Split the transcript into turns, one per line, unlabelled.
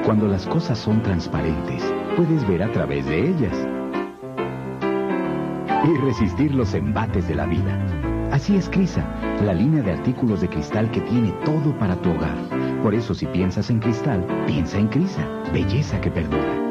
Cuando las cosas son transparentes, puedes ver a través de ellas y resistir los embates de la vida. Así es Crisa, la línea de artículos de cristal que tiene todo para tu hogar. Por eso, si piensas en cristal, piensa en Crisa, belleza que perdura.